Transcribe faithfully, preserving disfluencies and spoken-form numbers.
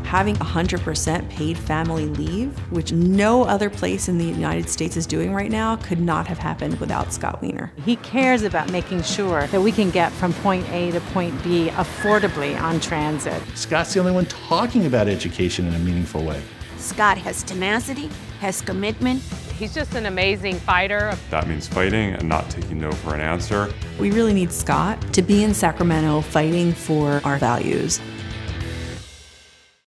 Having one hundred percent paid family leave, which no other place in the United States is doing right now, could not have happened without Scott Wiener. He cares about making sure that we can get from point A to point B affordably on transit. Scott's the only one talking about education in a meaningful way. Scott has tenacity, has commitment. He's just an amazing fighter. That means fighting and not taking no for an answer. We really need Scott to be in Sacramento fighting for our values.